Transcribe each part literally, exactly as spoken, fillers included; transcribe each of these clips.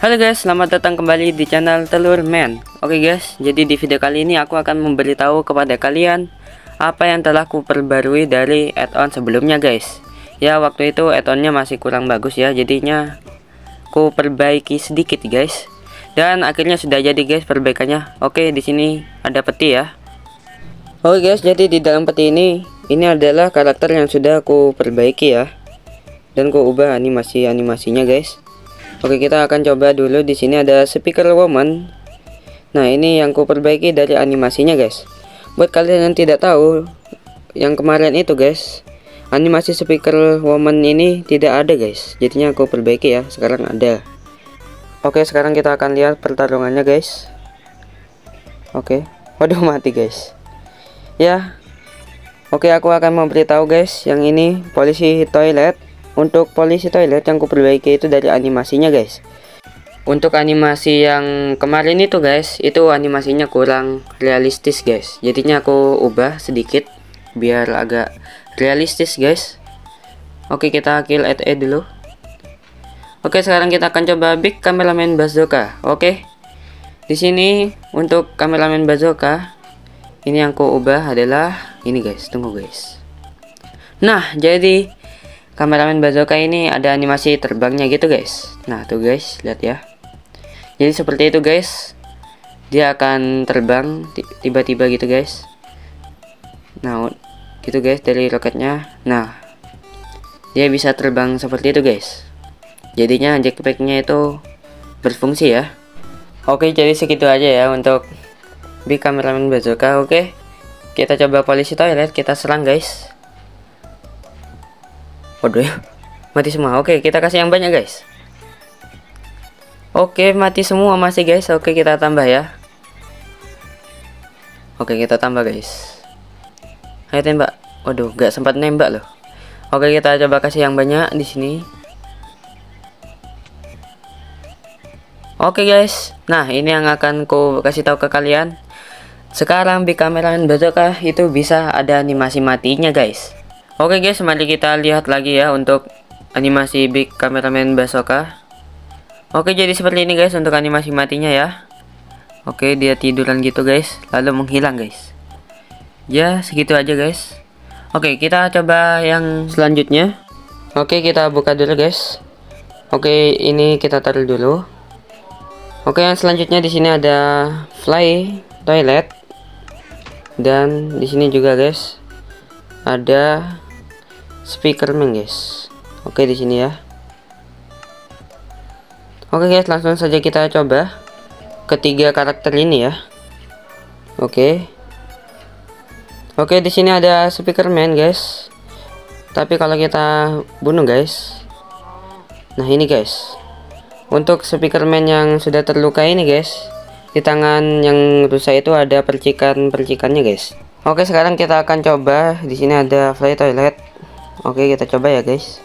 Halo guys, selamat datang kembali di channel Telur Man. Oke guys, jadi di video kali ini aku akan memberitahu kepada kalian apa yang telah ku perbarui dari add-on sebelumnya guys. Ya, waktu itu add-onnya masih kurang bagus ya, jadinya ku perbaiki sedikit guys. Dan akhirnya sudah jadi guys perbaikannya. Oke, di sini ada peti ya. Oke guys, jadi di dalam peti ini ini adalah karakter yang sudah aku perbaiki ya. Dan ku ubah animasi-animasinya guys. Oke, kita akan coba dulu. Di sini ada speaker woman. Nah, ini yang ku perbaiki dari animasinya guys. Buat kalian yang tidak tahu, yang kemarin itu guys, animasi speaker woman ini tidak ada guys. Jadinya aku perbaiki ya, sekarang ada. Oke, sekarang kita akan lihat pertarungannya guys. Oke, waduh mati guys. Ya, oke, aku akan memberitahu guys, yang ini polisi toilet. Untuk polisi toilet yang ku perbaiki itu dari animasinya guys. Untuk animasi yang kemarin itu guys, itu animasinya kurang realistis guys. Jadinya aku ubah sedikit biar agak realistis guys. Oke, kita kill at E dulu. Oke, sekarang kita akan coba Big Cameraman Bazooka. Oke, di sini untuk Cameraman Bazooka ini yang ku ubah adalah ini guys. Tunggu guys. Nah, jadi Cameraman Bazooka ini ada animasi terbangnya gitu guys. Nah tuh guys, lihat ya. Jadi seperti itu guys, dia akan terbang tiba-tiba gitu guys. Nah gitu guys dari roketnya. Nah dia bisa terbang seperti itu guys. Jadinya jetpacknya itu berfungsi ya. Oke, jadi segitu aja ya untuk Big Cameraman Bazooka. Oke, kita coba polisi toilet, kita serang guys. Waduh, mati semua. Oke, kita kasih yang banyak guys. Oke, mati semua masih guys. Oke, kita tambah ya. Oke, kita tambah guys. Ayo tembak. Waduh, gak sempat nembak loh. Oke, kita coba kasih yang banyak di sini. Oke guys, nah ini yang akan ku kasih tahu ke kalian. Sekarang Big Cameraman Bazooka itu bisa ada animasi matinya guys. Oke guys, mari kita lihat lagi ya untuk animasi Big Cameraman Bazooka. Oke, jadi seperti ini guys untuk animasi matinya ya. Oke, dia tiduran gitu guys, lalu menghilang guys. Ya, segitu aja guys. Oke, kita coba yang selanjutnya. Oke, kita buka dulu guys. Oke, ini kita taruh dulu. Oke, yang selanjutnya di sini ada Fly Toilet. Dan di sini juga guys ada Speakerman guys. Oke, di sini ya. Oke guys, langsung saja kita coba ketiga karakter ini ya. Oke. Oke, di sini ada Speakerman guys. Tapi kalau kita bunuh guys. Nah, ini guys. Untuk Speakerman yang sudah terluka ini guys, di tangan yang rusak itu ada percikan-percikannya guys. Oke, sekarang kita akan coba. Di sini ada Fly Toilet. Oke, kita coba ya guys.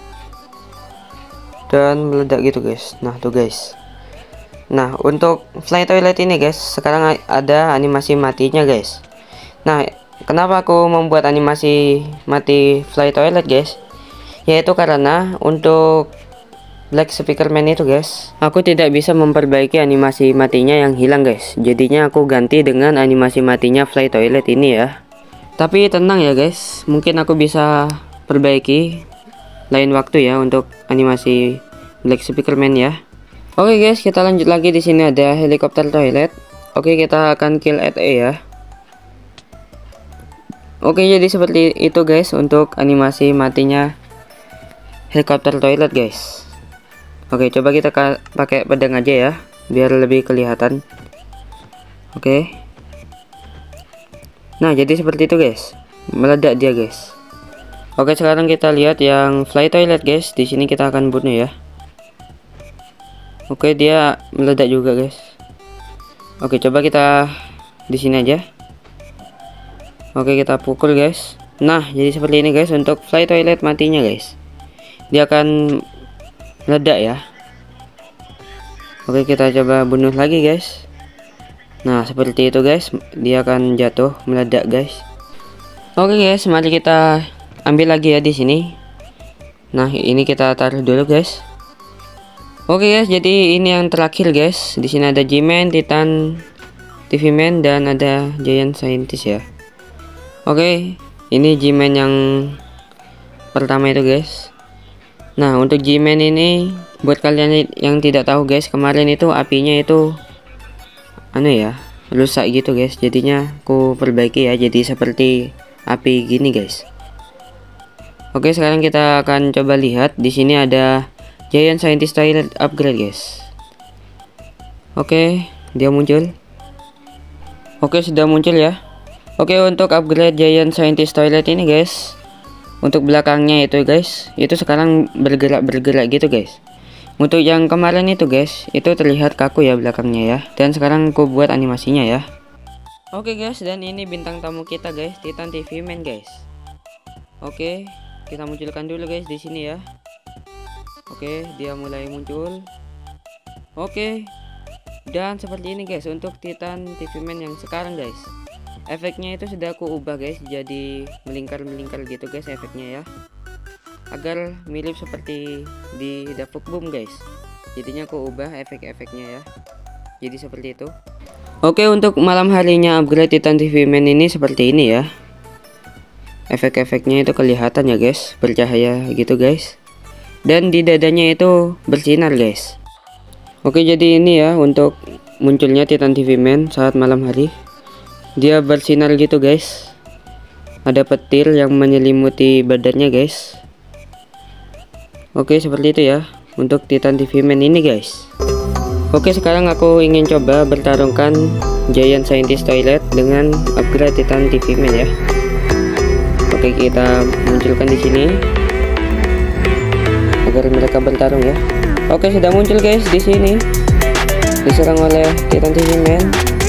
Dan meledak gitu guys. Nah tuh guys. Nah, untuk Fly Toilet ini guys, sekarang ada animasi matinya guys. Nah, kenapa aku membuat animasi mati Fly Toilet guys? Yaitu karena untuk Black Speakerman itu guys, aku tidak bisa memperbaiki animasi matinya yang hilang guys. Jadinya aku ganti dengan animasi matinya Fly Toilet ini ya. Tapi tenang ya guys, mungkin aku bisa perbaiki lain waktu ya untuk animasi Black Speakerman ya. Oke guys, kita lanjut lagi. Di sini ada helikopter toilet. Oke, kita akan kill at E ya. Oke, jadi seperti itu guys untuk animasi matinya helikopter toilet guys. Oke, coba kita pakai pedang aja ya biar lebih kelihatan. Oke. Nah, jadi seperti itu guys. Meledak dia guys. Oke, sekarang kita lihat yang Fly Toilet guys. Di sini kita akan bunuh ya. Oke, dia meledak juga guys. Oke, coba kita di sini aja. Oke, kita pukul guys. Nah, jadi seperti ini guys untuk Fly Toilet matinya guys. Dia akan meledak ya. Oke, kita coba bunuh lagi guys. Nah, seperti itu guys. Dia akan jatuh meledak guys. Oke guys, mari kita ambil lagi ya di sini. Nah, ini kita taruh dulu guys. Oke guys, jadi ini yang terakhir guys. Di sini ada G-Man, Titan, T V Man, dan ada Giant Scientist ya. Oke, ini G-Man yang pertama itu guys. Nah, untuk G-Man ini buat kalian yang tidak tahu guys, kemarin itu apinya itu anu ya, rusak gitu guys. Jadinya aku perbaiki ya, jadi seperti api gini guys. Oke, sekarang kita akan coba lihat. Di sini ada Giant Scientist Toilet upgrade guys. Oke, dia muncul. Oke, sudah muncul ya. Oke, untuk upgrade Giant Scientist Toilet ini guys, untuk belakangnya itu guys, itu sekarang bergerak-bergerak gitu guys. Untuk yang kemarin itu guys, itu terlihat kaku ya belakangnya ya. Dan sekarang aku buat animasinya ya. Oke guys, dan ini bintang tamu kita guys, Titan T V Man guys. Oke, kita munculkan dulu guys di sini ya. Oke, dia mulai muncul. Oke, dan seperti ini guys untuk Titan T V Man yang sekarang guys. Efeknya itu sudah aku ubah guys, jadi melingkar-melingkar gitu guys efeknya ya, agar mirip seperti di Dapuk Boom guys. Jadinya aku ubah efek-efeknya ya, jadi seperti itu. Oke, untuk malam harinya upgrade Titan T V Man ini seperti ini ya. Efek-efeknya itu kelihatan ya guys, bercahaya gitu guys. Dan di dadanya itu bersinar guys. Oke, jadi ini ya untuk munculnya Titan T V Man saat malam hari. Dia bersinar gitu guys. Ada petir yang menyelimuti badannya guys. Oke, seperti itu ya untuk Titan T V Man ini guys. Oke, sekarang aku ingin coba bertarungkan Giant Scientist Toilet dengan upgrade Titan T V Man ya. Oke, kita munculkan di sini agar mereka bertarung ya. Oke, sudah muncul guys di sini. Diserang oleh Titan T V Man.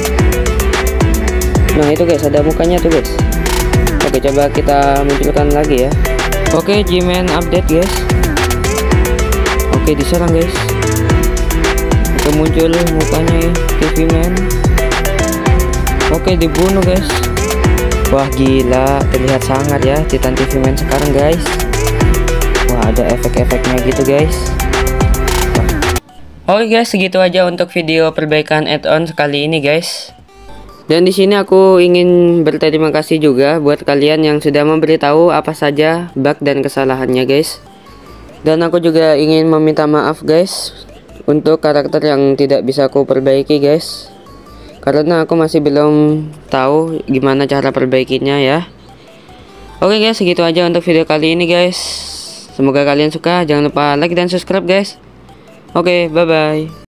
Nah, itu guys ada mukanya tuh guys. Oke, coba kita munculkan lagi ya. Oke, G-Man update guys. Oke, diserang guys. Oke, muncul mukanya T V Man. Oke, dibunuh guys. Wah, gila, terlihat sangat ya Titan T V Man sekarang guys. Wah, ada efek-efeknya gitu guys. Wah. Oke guys, segitu aja untuk video perbaikan add-on sekali ini guys. Dan di sini aku ingin berterima kasih juga buat kalian yang sudah memberitahu apa saja bug dan kesalahannya guys. Dan aku juga ingin meminta maaf guys untuk karakter yang tidak bisa aku perbaiki guys, karena aku masih belum tahu gimana cara perbaikinya ya. Oke guys, segitu aja untuk video kali ini guys. Semoga kalian suka. Jangan lupa like dan subscribe guys. Oke, bye bye.